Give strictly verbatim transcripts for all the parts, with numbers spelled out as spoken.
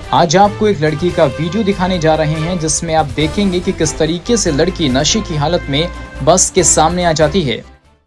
आज आपको एक लड़की का वीडियो दिखाने जा रहे हैं जिसमें आप देखेंगे कि किस तरीके से लड़की नशे की हालत में बस के सामने आ जाती है।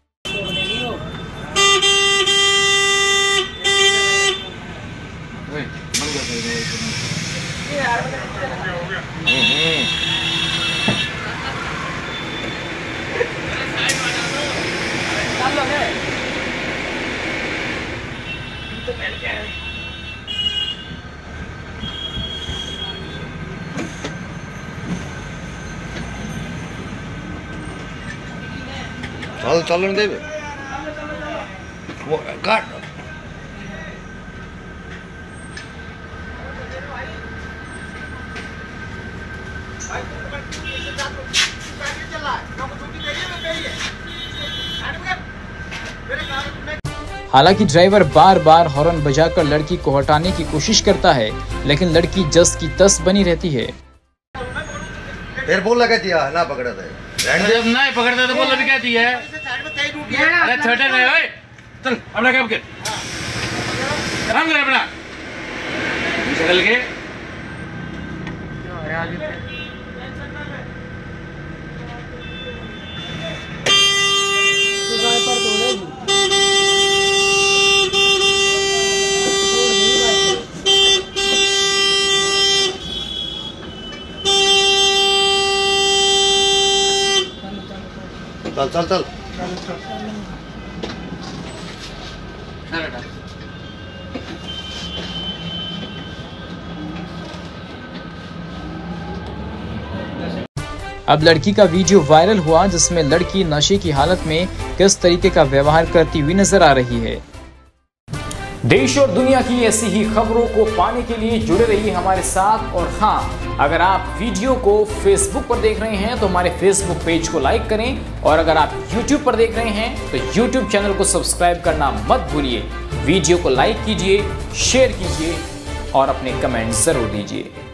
चल चलन दे वो काट हालांकि ड्राइवर बार बार हॉर्न बजाकर लड़की को हटाने की कोशिश करता है, लेकिन लड़की जस की तस बनी रहती है। फिर बोल लगा दिया ना पकड़ा था जब नहीं पकड़ता तो बोल क्या दिया है। अरे छोटे नहीं ओए चल अपना काम कर काम कर अपना चल के चल चल चल अब लड़की का वीडियो वायरल हुआ जिसमें लड़की नशे की हालत में किस तरीके का व्यवहार करती हुई नजर आ रही है। देश और दुनिया की ऐसी ही खबरों को पाने के लिए जुड़े रहिए हमारे साथ। और हाँ, अगर आप वीडियो को फेसबुक पर देख रहे हैं तो हमारे फेसबुक पेज को लाइक करें, और अगर आप यूट्यूब पर देख रहे हैं तो यूट्यूब चैनल को सब्सक्राइब करना मत भूलिए। वीडियो को लाइक कीजिए, शेयर कीजिए और अपने कमेंट जरूर दीजिए।